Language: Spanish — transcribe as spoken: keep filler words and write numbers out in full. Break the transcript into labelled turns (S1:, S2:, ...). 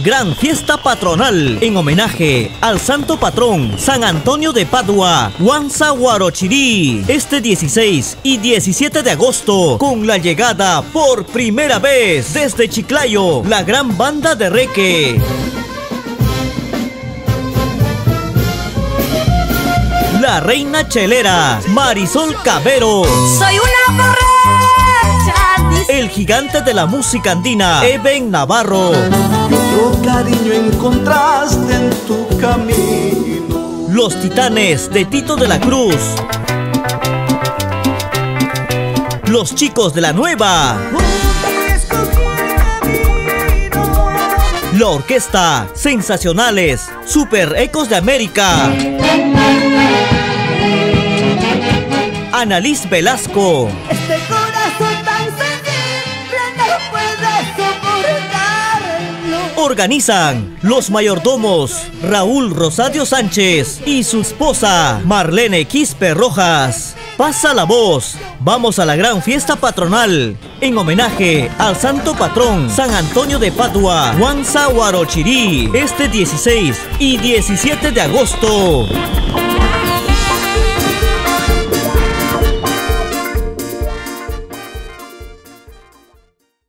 S1: Gran fiesta patronal en homenaje al santo patrón San Antonio de Padua, Huanza Huarochirí, este dieciséis y diecisiete de agosto, con la llegada por primera vez desde Chiclayo, la gran banda de Reque. La reina chelera, Marisol Cabero.
S2: Soy una borracha.
S1: El gigante de la música andina, Eben Navarro.
S3: Otro cariño encontraste en tu camino.
S1: Los Titanes de Tito de la Cruz. Los Chicos de la Nueva. La orquesta Sensacionales, Super Ecos de América. Annalise Velasco.
S2: Este corazón tan sensible no puede soportarlo.
S1: Organizan los mayordomos Raúl Rosario Sánchez y su esposa Marlene Quispe Rojas. Pasa la voz, vamos a la gran fiesta patronal en homenaje al santo patrón San Antonio de Padua, Huanza Huarochirí, este dieciséis y diecisiete de agosto.